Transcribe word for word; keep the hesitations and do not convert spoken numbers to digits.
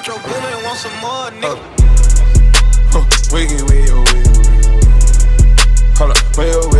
Metro Boomin, want some more, nigga. Uh, huh, wiggy, wiggy, wiggy, wiggy. Hold up, wiggy, wiggy.